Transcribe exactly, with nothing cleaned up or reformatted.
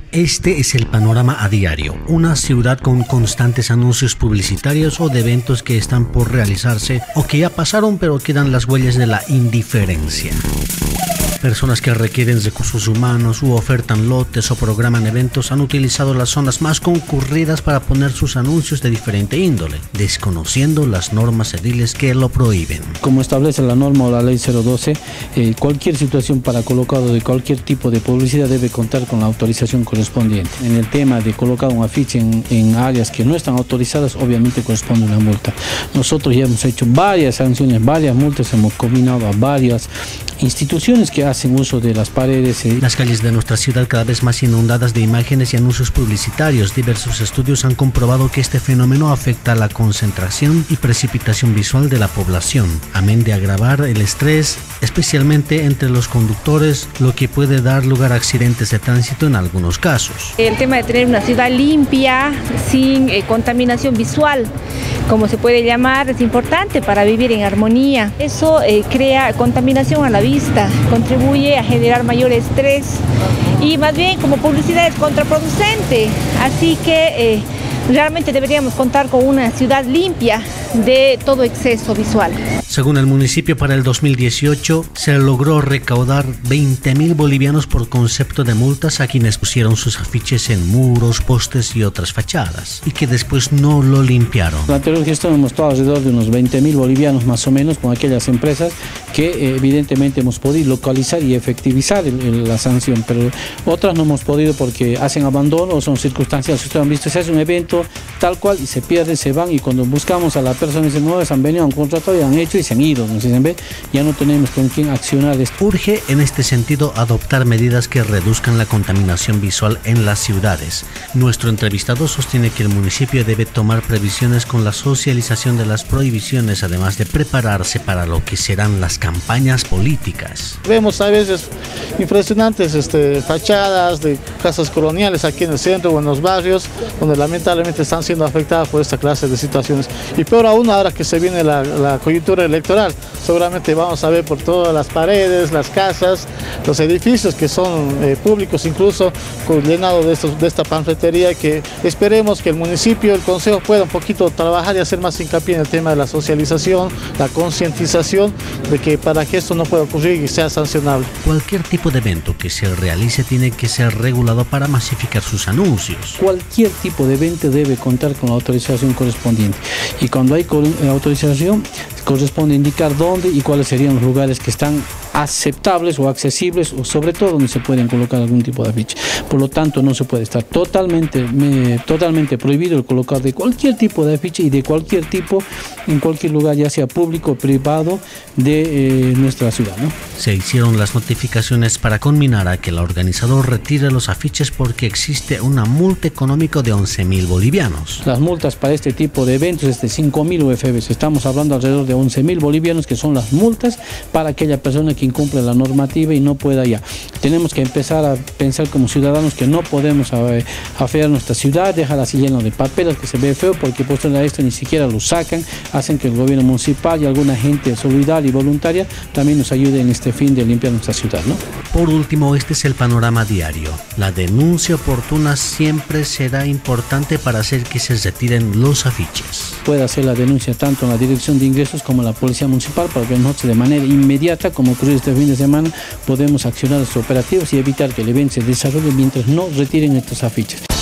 Este es el panorama a diario, una ciudad con constantes anuncios publicitarios o de eventos que están por realizarse o que ya pasaron pero quedan las huellas de la indiferencia. Personas que requieren recursos humanos u ofertan lotes o programan eventos han utilizado las zonas más concurridas para poner sus anuncios de diferente índole, desconociendo las normas ediles que lo prohíben. Como establece la norma o la ley cero doce, eh, cualquier situación para colocado de cualquier tipo de publicidad debe contar con la autorización correspondiente. En el tema de colocar un afiche en, en áreas que no están autorizadas, obviamente corresponde una multa. Nosotros ya hemos hecho varias sanciones, varias multas, hemos combinado a varias instituciones que hacen uso de las paredes. Eh. Las calles de nuestra ciudad cada vez más inundadas de imágenes y anuncios publicitarios. Diversos estudios han comprobado que este fenómeno afecta a la concentración y precipitación visual de la población, amén de agravar el estrés, especialmente entre los conductores, lo que puede dar lugar a accidentes de tránsito en algunos casos. El tema de tener una ciudad limpia, sin eh, contaminación visual, como se puede llamar, es importante para vivir en armonía. Eso eh, crea contaminación a la vista, contribuye a generar mayor estrés y más bien como publicidad es contraproducente. Así que eh, realmente deberíamos contar con una ciudad limpia de todo exceso visual. Según el municipio, para el dos mil dieciocho se logró recaudar veinte mil bolivianos por concepto de multas a quienes pusieron sus afiches en muros, postes y otras fachadas, y que después no lo limpiaron. En la anterior gestión hemos estado alrededor de unos veinte mil bolivianos más o menos con aquellas empresas que eh, evidentemente hemos podido localizar y efectivizar el, el, la sanción, pero otras no hemos podido porque hacen abandono o son circunstancias. Ustedes han visto, se hace un evento tal cual y se pierde, se van, y cuando buscamos a la persona dicen, no, han venido, han contratado y han hecho y se han ido, nos dicen, ve, ya no tenemos con quién accionar. Urge en este sentido adoptar medidas que reduzcan la contaminación visual en las ciudades. Nuestro entrevistado sostiene que el municipio debe tomar previsiones con la socialización de las prohibiciones, además de prepararse para lo que serán las campañas políticas. Vemos a veces impresionantes este, fachadas de casas coloniales aquí en el centro o en los barrios, donde lamentablemente están siendo afectadas por esta clase de situaciones. Y peor aún ahora que se viene la, la coyuntura electoral, seguramente vamos a ver por todas las paredes, las casas, los edificios que son eh, públicos, incluso llenados de, estos, de esta panfletería, que esperemos que el municipio, el consejo pueda un poquito trabajar y hacer más hincapié en el tema de la socialización, la concientización de que para que esto no pueda ocurrir y sea sancionable. Cualquier tipo de evento que se realice tiene que ser regulado para masificar sus anuncios. Cualquier tipo de evento debe contar con la autorización correspondiente, y cuando hay autorización corresponde indicar dónde y cuáles serían los lugares que están aceptables o accesibles, o sobre todo donde se pueden colocar algún tipo de afiche. Por lo tanto, no se puede estar totalmente, me, totalmente prohibido el colocar de cualquier tipo de afiche y de cualquier tipo en cualquier lugar, ya sea público o privado de eh, nuestra ciudad, ¿no? Se hicieron las notificaciones para conminar a que el organizador retire los afiches porque existe una multa económica de once mil bolivianos. Las multas para este tipo de eventos es de cinco mil U F Bs. Estamos hablando alrededor de once mil bolivianos, que son las multas para aquella persona que incumple la normativa y no pueda ya. Tenemos que empezar a pensar como ciudadanos que no podemos afear nuestra ciudad, dejarla así llena de papeles que se ve feo, porque por esto ni siquiera lo sacan, hacen que el gobierno municipal y alguna gente solidaria y voluntaria también nos ayude en este fin de limpiar nuestra ciudad, ¿no? Por último, este es el panorama diario. La denuncia oportuna siempre será importante para hacer que se retiren los afiches. Puede hacer la denuncia tanto en la Dirección de Ingresos como en la Policía Municipal, para que nosotros de manera inmediata, como ocurrió este fin de semana, podemos accionar los operativos y evitar que el evento se desarrolle mientras no retiren estos afiches.